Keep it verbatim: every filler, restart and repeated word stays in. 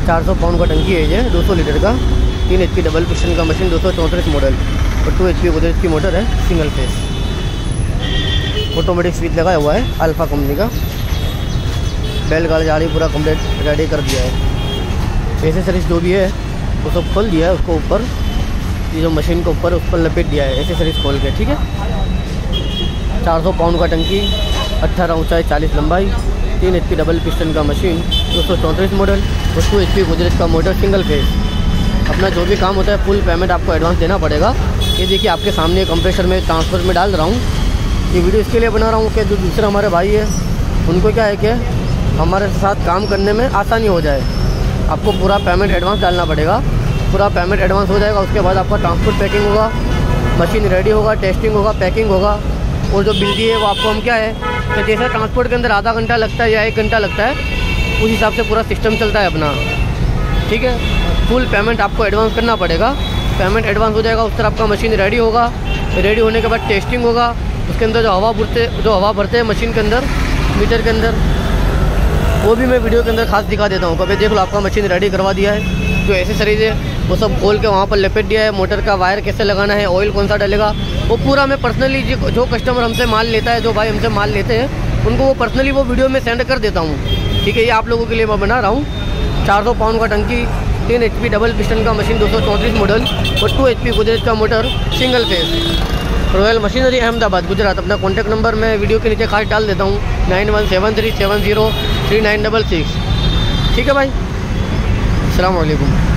चार सौ पाउंड का टंकी है ये, दो सौ लीटर का, तीन एच पी डबल पिस्टन का मशीन, दो सौ चौंतीस मॉडल और टू एच पी गोदरेज की मोटर है, सिंगल फेस। ऑटोमेटिक स्विच लगा हुआ है अल्फा कंपनी का। बेल गार्ड जाली पूरा कंप्लीट रेडी कर दिया है। एसेसरीज जो भी है वो सब खोल दिया है उसको ऊपर, ये जो मशीन के ऊपर उस पर लपेट दिया है एसेसरीज खोल के, ठीक है। चार सौ पाउंड का टंकी, अट्ठारह ऊंचाई, चालीस लंबाई, तीन एच पी डबल पिस्टन का मशीन, दो सौ चौंतीस मॉडल और टू एच पी गोदरेज का मोटर, सिंगल फेस। अपना जो भी काम होता है फुल पेमेंट आपको एडवांस देना पड़ेगा। ये देखिए आपके सामने कंप्रेसर में ट्रांसफर में डाल रहा हूँ। ये वीडियो इसके लिए बना रहा हूँ कि जो दूसरे हमारे भाई है उनको क्या है कि हमारे साथ काम करने में आसानी हो जाए। आपको पूरा पेमेंट एडवांस डालना पड़ेगा। पूरा पेमेंट एडवांस हो जाएगा, उसके बाद आपका ट्रांसपोर्ट पैकिंग होगा, मशीन रेडी होगा, टेस्टिंग होगा, पैकिंग होगा और जो बिल दी है वो आपको हम क्या है कि जैसे ट्रांसपोर्ट के अंदर आधा घंटा लगता है या एक घंटा लगता है, उस हिसाब से पूरा सिस्टम चलता है अपना, ठीक है। फुल पेमेंट आपको एडवांस करना पड़ेगा। पेमेंट एडवांस हो जाएगा, उस तरह आपका मशीन रेडी होगा। रेडी होने के बाद टेस्टिंग होगा, उसके अंदर जो हवा भरते जो हवा भरते हैं मशीन के अंदर, मीटर के अंदर, वो भी मैं वीडियो के अंदर खास दिखा देता हूँ। कभी देख लो आपका मशीन रेडी करवा दिया है, जो एसेसरीज है वो सब खोल के वहाँ पर लपेट दिया है। मोटर का वायर कैसे लगाना है, ऑयल कौन सा डलेगा, वो पूरा मैं पर्सनली जो कस्टमर हमसे माल लेता है, जो भाई हमसे माल लेते हैं, उनको वो पर्सनली वो वीडियो में सेंड कर देता हूँ, ठीक है। ये आप लोगों के लिए मैं बना रहा हूँ। चार सौ पाउंड का टंकी, तीन एच पी डबल पिस्टन का मशीन, दो सौ चौंतीस मॉडल और टू एच पी गोदरेज का motor, single phase. Royal machinery Ahmedabad Gujarat. अपना कॉन्टैक्ट नंबर मैं वीडियो के नीचे खास डाल देता हूँ, nine one seven three seven zero three nine double six, ठीक है भाई। अस्सलाम वालेकुम।